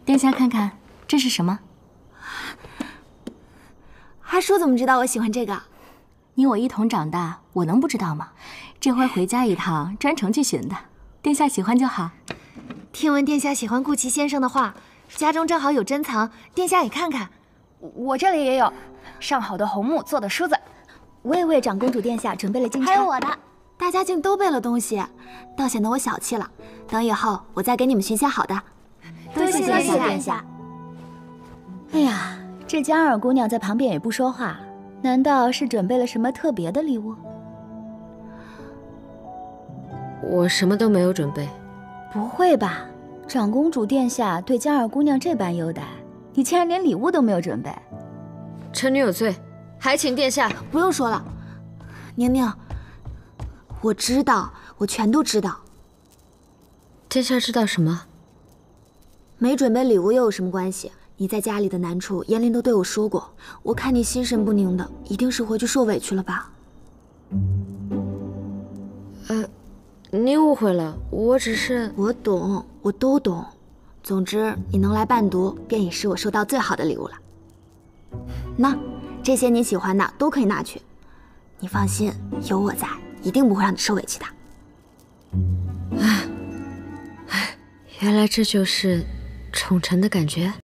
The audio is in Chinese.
殿下看看，这是什么？ 阿叔怎么知道我喜欢这个？ 你我一同长大，我能不知道吗？这回回家一趟，专程去寻的。殿下喜欢就好。 听闻殿下喜欢顾奇先生的画，家中正好有珍藏，殿下也看看。 我这里也有上好的红木做的梳子。 我也为长公主殿下准备了金钗。 还有我的。 大家竟都备了东西，倒显得我小气了。等以后我再给你们寻些好的。 多谢殿下。哎呀，这江二姑娘在旁边也不说话，难道是准备了什么特别的礼物？ 我什么都没有准备。 不会吧？长公主殿下对江二姑娘这般优待，你竟然连礼物都没有准备？ 臣女有罪，还请殿下。 不用说了，宁宁，我知道，我全都知道。 殿下知道什么？ 没准备礼物又有什么关系？你在家里的难处，严林都对我说过。我看你心神不宁的，一定是回去受委屈了吧？ 您误会了，我只是…… 我懂，我都懂。总之，你能来伴读，便已是我收到最好的礼物了。那这些你喜欢的都可以拿去。你放心，有我在，一定不会让你受委屈的。 原来这就是宠臣的感觉。